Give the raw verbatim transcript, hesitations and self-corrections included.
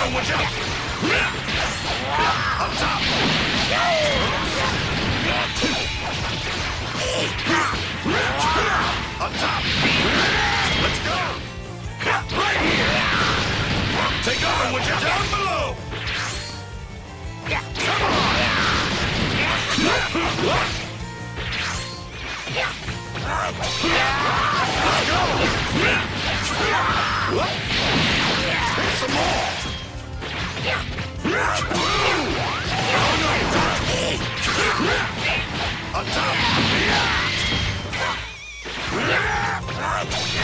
going, would ya? Up top! Up top! Let's go! Right here! Take over, would ya? Down below! Come on! Let's go! Here's some more! Oh no! Up top!